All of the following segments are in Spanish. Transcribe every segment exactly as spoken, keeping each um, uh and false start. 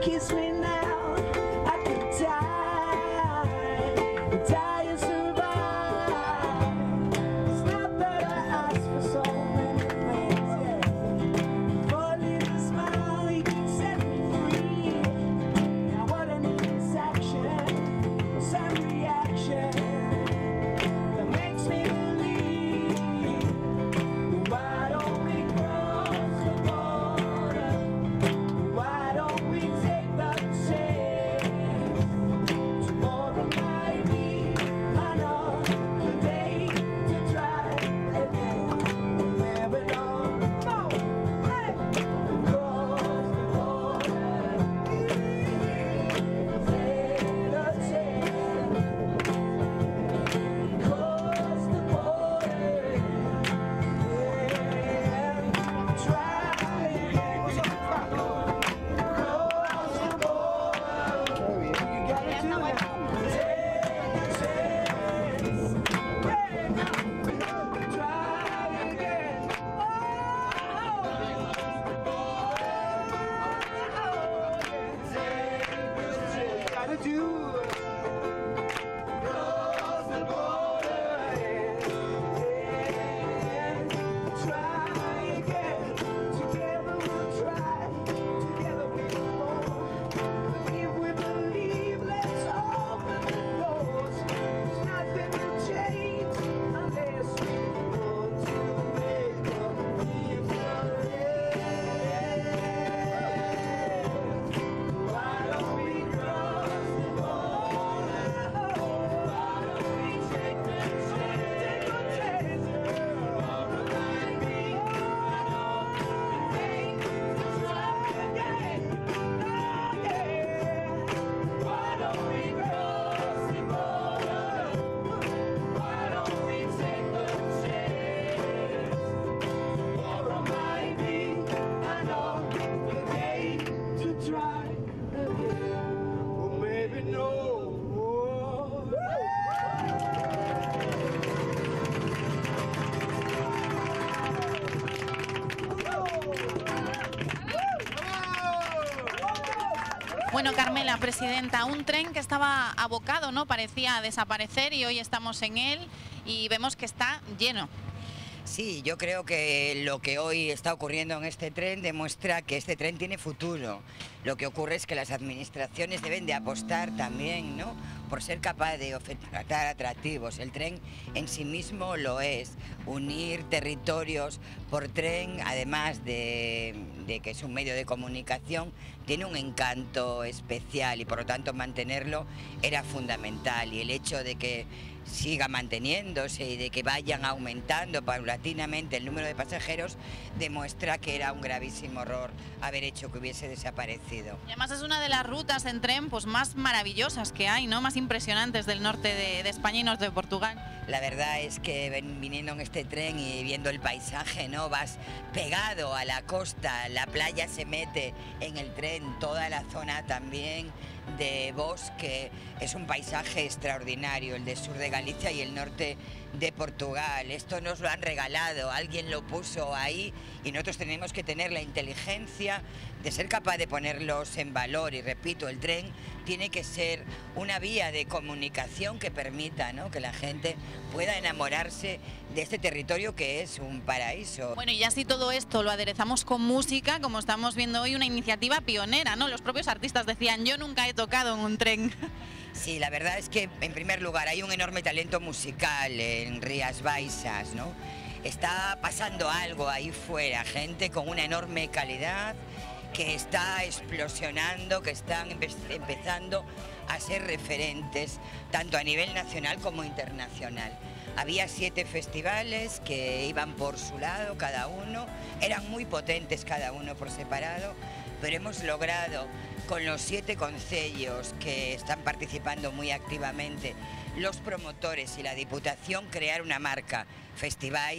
kiss me now, I could die, die and survive. It's not that I asked for so many things, yeah. For a little smile, you can set me free. Now what I need is action, some reaction that makes me believe. Why don't we cross the border? Why don't we take the chance? Tomorrow might be another day to try again. Never know. Oh, hey. Cross the border. Take the chance. Cross the border. Yeah. Try again. Cross the border. You gotta do it. Take the chance. Try again. Oh, gotta do it. Cross the border. Yeah. Try again. Together we'll try. Together we will more. If we believe, let's open the doors. There's nothing to change unless we want to make a difference. Why don't we cross the border? Why don't we take the chance? Take a chance. Tomorrow might be another day to try again. Yeah. Why don't we cross the border? Why don't we take the chance? Tomorrow might be another day to try again. Or maybe no. Bueno, Carmela, presidenta, un tren que estaba abocado, ¿no? Parecía desaparecer y hoy estamos en él y vemos que está lleno. Sí, yo creo que lo que hoy está ocurriendo en este tren demuestra que este tren tiene futuro. Lo que ocurre es que las administraciones deben de apostar también, ¿no?, por ser capaz de ofertar atractivos. El tren en sí mismo lo es. Unir territorios por tren, además de, de que es un medio de comunicación, tiene un encanto especial y por lo tanto mantenerlo era fundamental. Y el hecho de que siga manteniéndose y de que vayan aumentando paulatinamente el número de pasajeros demuestra que era un gravísimo error haber hecho que hubiese desaparecido. Y además es una de las rutas en tren pues más maravillosas que hay, ¿no? Más impresionantes del norte de, de España y norte de Portugal. La verdad es que ven, viniendo en este tren y viendo el paisaje, ¿no?, vas pegado a la costa, la playa se mete en el tren, toda la zona también de bosque, es un paisaje extraordinario, el del sur de Galicia y el norte de Portugal. Esto nos lo han regalado, alguien lo puso ahí y nosotros tenemos que tener la inteligencia de ser capaz de ponerlos en valor. Y repito, el tren tiene que ser una vía de comunicación que permita, ¿no?, que la gente pueda enamorarse de este territorio que es un paraíso. Bueno, y así todo esto lo aderezamos con música, como estamos viendo hoy, una iniciativa pionera, ¿no? Los propios artistas decían, yo nunca he tocado en un tren. Sí, la verdad es que, en primer lugar, hay un enorme talento musical en Rías Baixas, ¿no? Está pasando algo ahí fuera, gente con una enorme calidad que está explosionando, que están empe empezando a ser referentes, tanto a nivel nacional como internacional. Había siete festivales que iban por su lado, cada uno, eran muy potentes cada uno por separado, pero hemos logrado con los siete concellos que están participando muy activamente, los promotores y la Diputación, crear una marca, Festivais,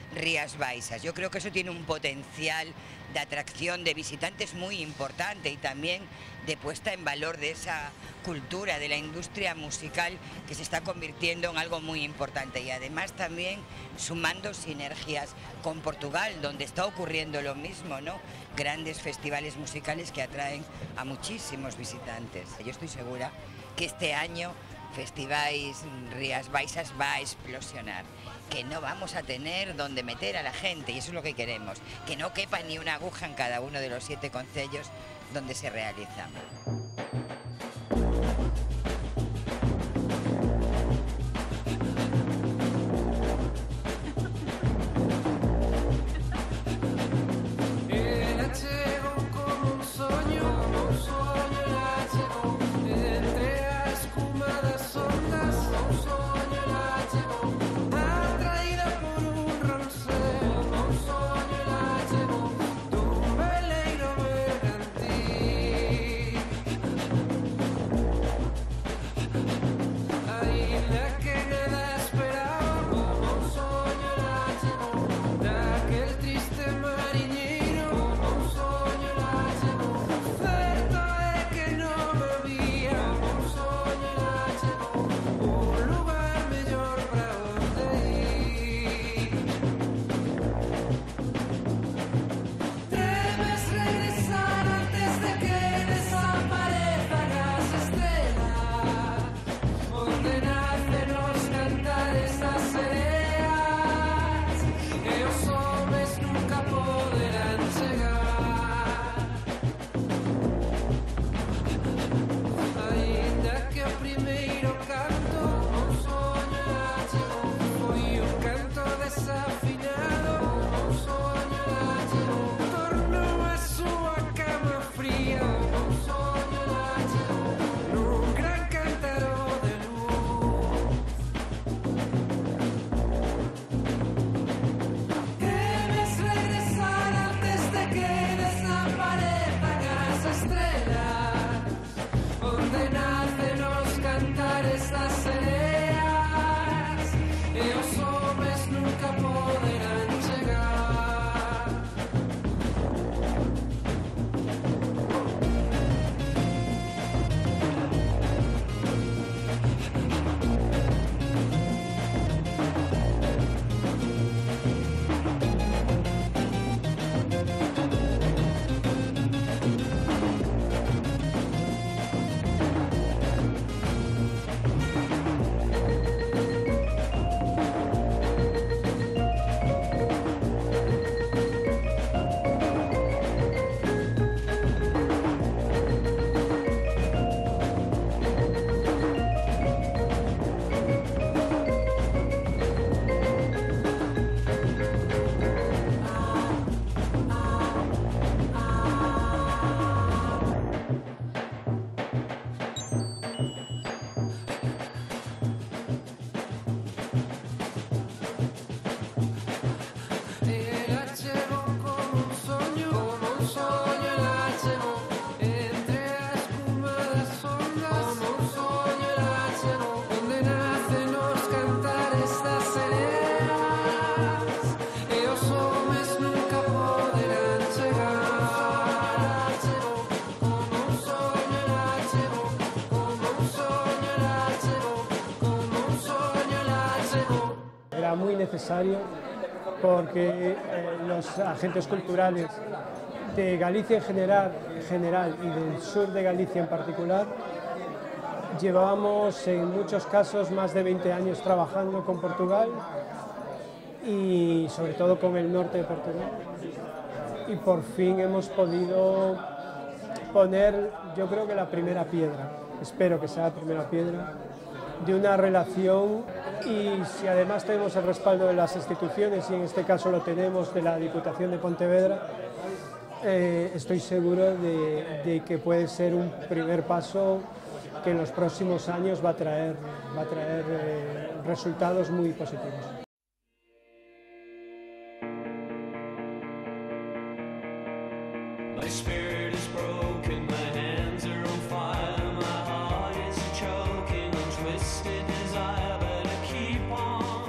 Rías Baixas. Yo creo que eso tiene un potencial de atracción de visitantes muy importante y también de puesta en valor de esa cultura, de la industria musical que se está convirtiendo en algo muy importante, y además también sumando sinergias con Portugal, donde está ocurriendo lo mismo, ¿no? Grandes festivales musicales que atraen a muchísimos visitantes. Yo estoy segura que este año Festivais Rías Baixas va a explosionar, que no vamos a tener donde meter a la gente, y eso es lo que queremos, que no quepa ni una aguja en cada uno de los siete concellos donde se realiza. Muy necesario porque eh, los agentes culturales de Galicia en general, en general y del sur de Galicia en particular llevábamos en muchos casos más de veinte años trabajando con Portugal y sobre todo con el norte de Portugal, y por fin hemos podido poner, yo creo que la primera piedra, espero que sea la primera piedra de una relación. Y si además tenemos el respaldo de las instituciones, y en este caso lo tenemos de la Diputación de Pontevedra, eh, estoy seguro de, de que puede ser un primer paso que en los próximos años va a traer, va a traer eh, resultados muy positivos.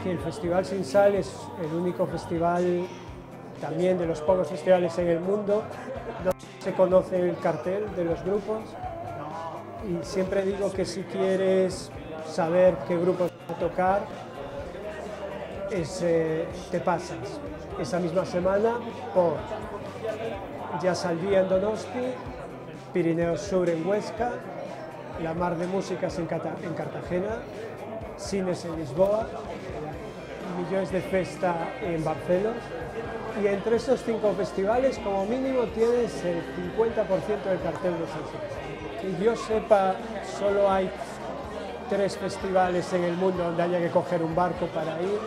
que el Festival Sin Sal es el único festival, también de los pocos festivales en el mundo, donde se conoce el cartel de los grupos. Y siempre digo que si quieres saber qué grupos van a tocar, es, eh, te pasas esa misma semana por Jazz al Día en Donosti, Pirineos Sur en Huesca, La Mar de Músicas en, Cata en Cartagena, Cines en Lisboa, Millones de Festa en Barcelona. Y entre esos cinco festivales, como mínimo, tienes el cincuenta por ciento del cartel de San Sebastián. Que yo sepa, solo hay tres festivales en el mundo donde haya que coger un barco para ir.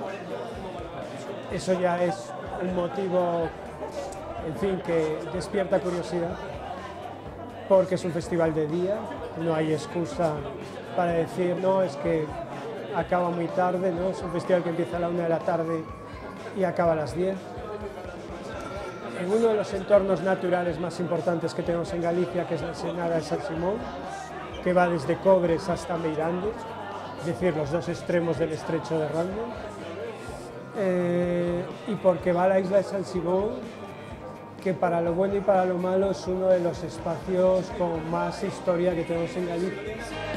Eso ya es un motivo, en fin, que despierta curiosidad, porque es un festival de día, no hay excusa para decir, no, es que acaba muy tarde, ¿no? Es un festival que empieza a la una de la tarde y acaba a las diez. En uno de los entornos naturales más importantes que tenemos en Galicia, que es la Ensenada de San Simón, que va desde Cobres hasta Meirande, es decir, los dos extremos del estrecho de Rande, eh, y porque va a la isla de San Simón, que para lo bueno y para lo malo es uno de los espacios con más historia que tenemos en Galicia.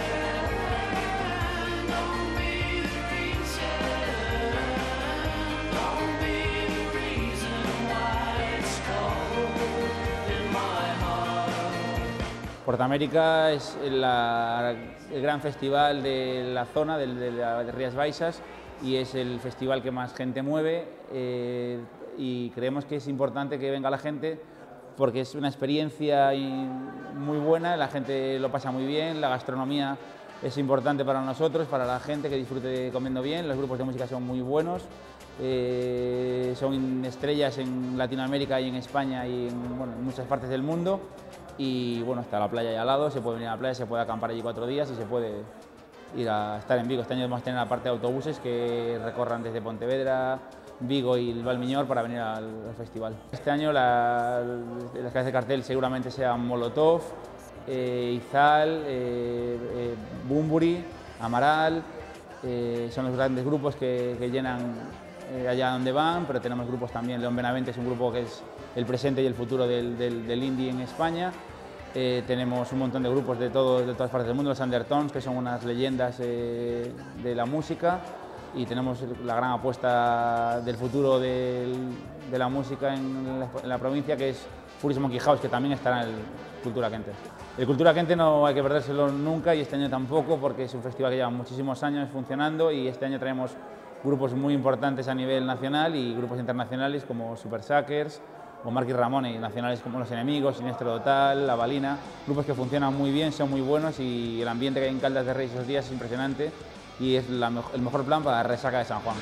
Portamérica es la, el gran festival de la zona, de, de, de Rías Baixas, y es el festival que más gente mueve, eh, y creemos que es importante que venga la gente porque es una experiencia muy buena, la gente lo pasa muy bien, la gastronomía es importante para nosotros, para la gente que disfrute comiendo bien, los grupos de música son muy buenos, eh, son estrellas en Latinoamérica y en España y en, bueno, en muchas partes del mundo. Y bueno, está la playa ahí al lado, se puede venir a la playa, se puede acampar allí cuatro días y se puede ir a estar en Vigo. Este año vamos a tener la parte de autobuses que recorran desde Pontevedra, Vigo y el Valmiñor para venir al, al festival. Este año la, las cabezas de cartel seguramente sean Molotov, eh, Izal, eh, eh, Bumburi, Amaral, eh, son los grandes grupos que, que llenan eh, allá donde van, pero tenemos grupos también. León Benavente es un grupo que es el presente y el futuro del, del, del indie en España. Eh, tenemos un montón de grupos de, todo, de todas partes del mundo, los Undertones, que son unas leyendas eh, de la música, y tenemos la gran apuesta del futuro del, de la música en la, en la provincia, que es Furious Monkey House, que también estará en el Cultura Quente. El Cultura Quente no hay que perdérselo nunca, y este año tampoco, porque es un festival que lleva muchísimos años funcionando, y este año traemos grupos muy importantes a nivel nacional y grupos internacionales como Super Suckers o Marky Ramone, y nacionales como Los Enemigos, Siniestro Total, La Balina, grupos que funcionan muy bien, son muy buenos, y el ambiente que hay en Caldas de Reis esos días es impresionante y es la, el mejor plan para la resaca de San Juan.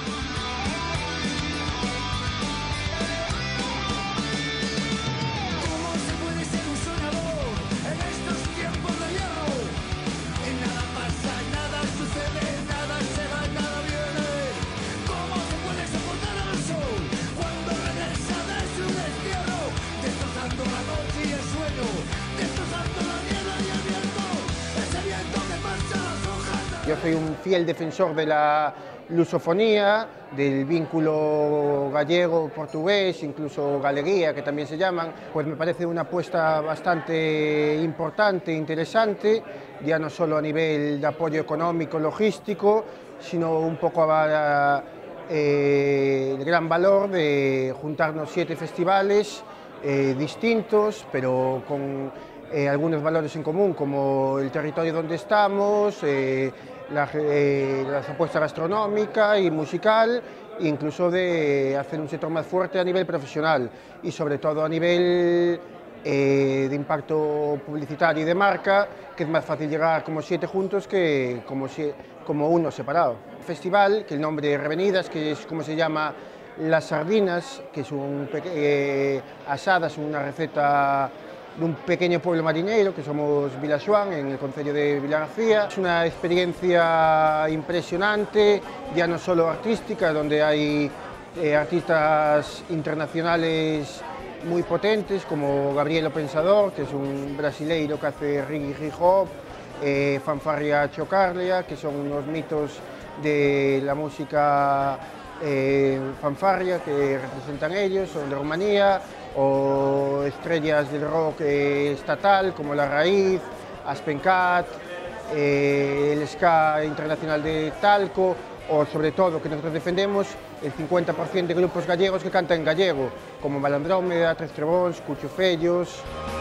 Yo soy un fiel defensor de la lusofonía, del vínculo gallego-portugués, incluso galeguía, que también se llaman. Pues me parece una apuesta bastante importante, interesante, ya no solo a nivel de apoyo económico, logístico, sino un poco a, eh, el gran valor de juntarnos siete festivales eh, distintos, pero con eh, algunos valores en común, como el territorio donde estamos, eh, La, eh, la apuesta gastronómica y musical, incluso de hacer un sector más fuerte a nivel profesional y sobre todo a nivel eh, de impacto publicitario y de marca, que es más fácil llegar como siete juntos que como, si, como uno separado. Festival, que el nombre Revenidas, que es como se llama Las Sardinas, que es un eh, asadas, una receta de un pequeño pueblo marinero, que somos Vilaxoán, en el concello de Vilagarcía. Es una experiencia impresionante, ya no solo artística, donde hay eh, artistas internacionales muy potentes, como Gabriel Pensador, que es un brasileiro que hace reggae hip hop, eh, Fanfarria Chocarlia, que son unos mitos de la música eh, fanfarria que representan ellos, son de Rumanía, o estrellas del rock eh, estatal como La Raíz, Aspen Cat, eh, el ska internacional de Talco, o sobre todo que nosotros defendemos el cincuenta por ciento de grupos gallegos que cantan en gallego, como Malandrómeda, Tres Trebóns, Cuchufellos.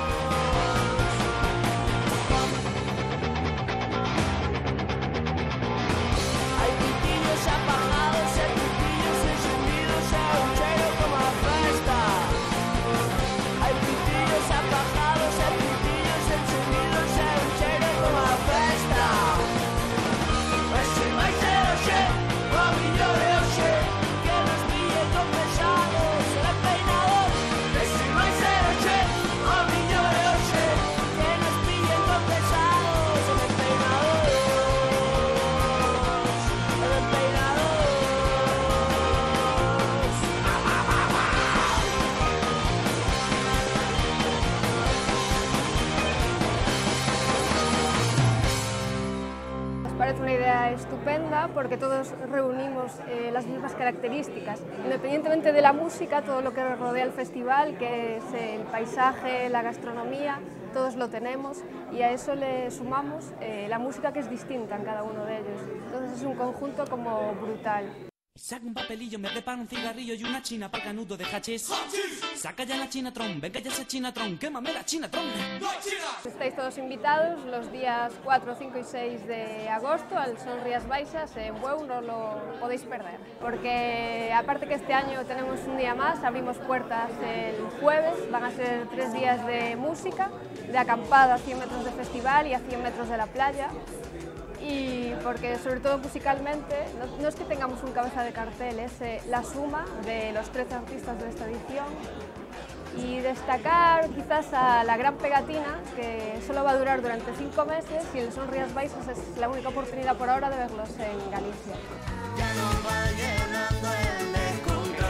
Parece una idea estupenda porque todos reunimos eh, las mismas características. Independientemente de la música, todo lo que rodea el festival, que es el paisaje, la gastronomía, todos lo tenemos y a eso le sumamos eh, la música que es distinta en cada uno de ellos. Entonces es un conjunto como brutal. Saca un papelillo, me preparo un cigarrillo y una china para canudo de hachís. Saca ya la Chinatron, venga ya ese Chinatron, quémame la Chinatron. Estáis todos invitados los días cuatro, cinco y seis de agosto al Son Rías Baixas en Bueu, no lo podéis perder. Porque aparte que este año tenemos un día más, abrimos puertas el jueves, van a ser tres días de música, de acampada a cien metros de festival y a cien metros de la playa. Y porque sobre todo musicalmente, no, no es que tengamos un cabeza de cartel, es eh, la suma de los trece artistas de esta edición y destacar quizás a la gran pegatina que solo va a durar durante cinco meses y el Son Rías Baixas es la única oportunidad por ahora de verlos en Galicia. Ya no va llenando el descontrol,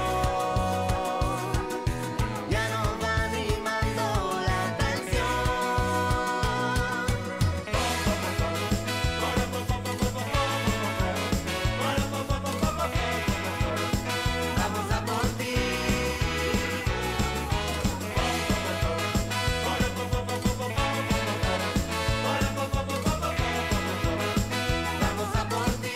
ya no va animando la tensión. Vamos a por ti. Vamos a por ti.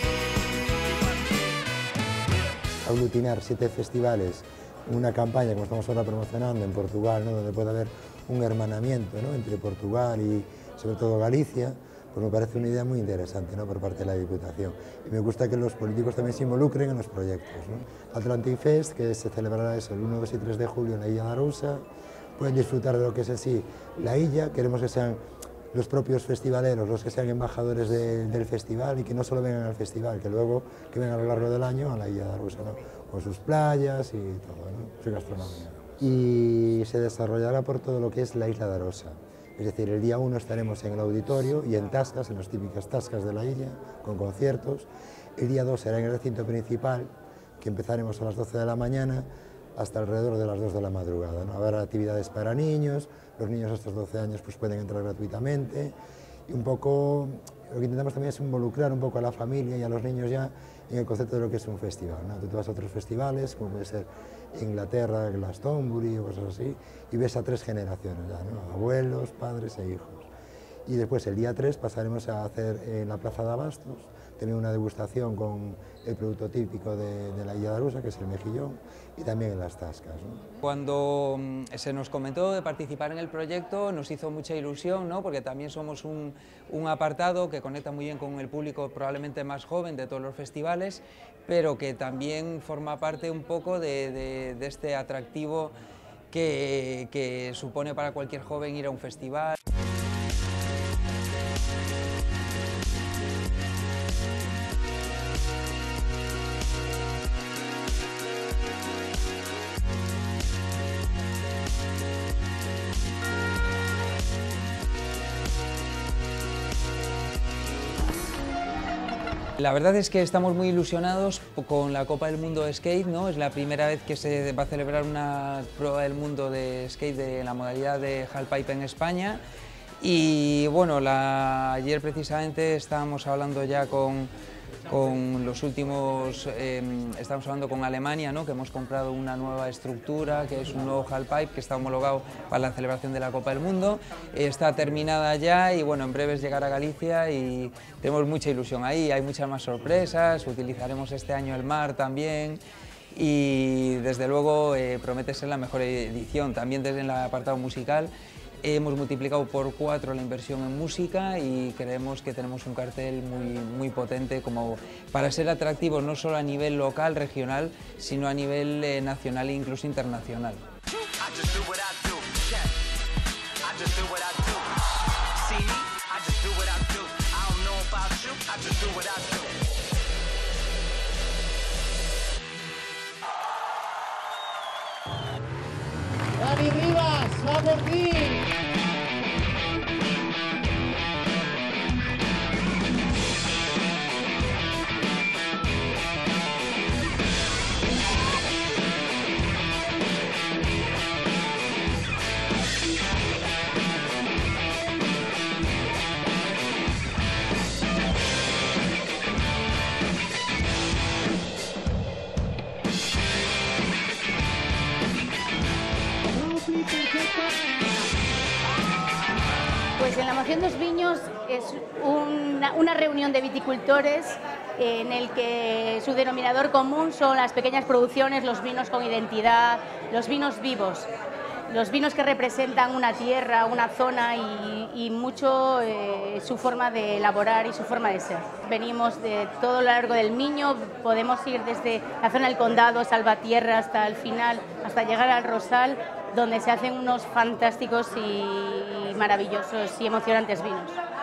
Aglutinar siete festivales, una campaña como estamos ahora promocionando en Portugal, ¿no? Donde puede haber un hermanamiento, ¿no? Entre Portugal y sobre todo Galicia, pues me parece una idea muy interesante, ¿no? Por parte de la Diputación. Y me gusta que los políticos también se involucren en los proyectos, ¿no? Atlantic Fest, que se celebrará eso el uno, dos y tres de julio en la Illa de Arousa, pueden disfrutar de lo que es en sí la Illa, queremos que sean los propios festivaleros los que sean embajadores de, del festival y que no solo vengan al festival, que luego que vengan a lo largo del año a la Illa de Arousa, ¿no? Con sus playas y todo, ¿no? Su gastronomía. Y se desarrollará por todo lo que es la Isla de Arousa. Es decir, el día uno estaremos en el auditorio y en tascas, en las típicas tascas de la Illa, con conciertos. El día dos será en el recinto principal, que empezaremos a las doce de la mañana hasta alrededor de las dos de la madrugada, ¿no? Habrá actividades para niños, los niños hasta los doce años pues pueden entrar gratuitamente y un poco lo que intentamos también es involucrar un poco a la familia y a los niños ya en el concepto de lo que es un festival, ¿no? Tú te vas a otros festivales, como puede ser Inglaterra, Glastonbury o cosas así, y ves a tres generaciones ya, ¿no? Abuelos, padres e hijos. Y después el día tres pasaremos a hacer en la Plaza de Abastos, tener una degustación con el producto típico de, de la Illa de Arousa, que es el mejillón, y también en las tascas, ¿no? Cuando se nos comentó de participar en el proyecto nos hizo mucha ilusión, ¿no? Porque también somos un, un apartado que conecta muy bien con el público probablemente más joven de todos los festivales, pero que también forma parte un poco de, de, de este atractivo que, que supone para cualquier joven ir a un festival. La verdad es que estamos muy ilusionados con la Copa del Mundo de Skate, ¿no? Es la primera vez que se va a celebrar una prueba del mundo de skate de la modalidad de halfpipe en España. Y bueno, la, ayer precisamente estábamos hablando ya con, con los últimos, eh, estamos hablando con Alemania, ¿no? Que hemos comprado una nueva estructura, que es un nuevo halfpipe que está homologado para la celebración de la Copa del Mundo. Está terminada ya y bueno, en breve es llegar a Galicia y tenemos mucha ilusión ahí, hay muchas más sorpresas, utilizaremos este año el mar también. Y desde luego eh, promete ser la mejor edición. También desde el apartado musical hemos multiplicado por cuatro la inversión en música y creemos que tenemos un cartel muy, muy potente como para ser atractivos no solo a nivel local, regional, sino a nivel eh, nacional e incluso internacional. Dani Rivas, va por ti. Pues en la Moción dos Viños es una, una reunión de viticultores en el que su denominador común son las pequeñas producciones, los vinos con identidad, los vinos vivos, los vinos que representan una tierra, una zona y, y mucho eh, su forma de elaborar y su forma de ser. Venimos de todo lo largo del Miño, podemos ir desde la zona del Condado, Salvatierra, hasta el final, hasta llegar al Rosal, donde se hacen unos fantásticos y maravillosos y emocionantes vinos.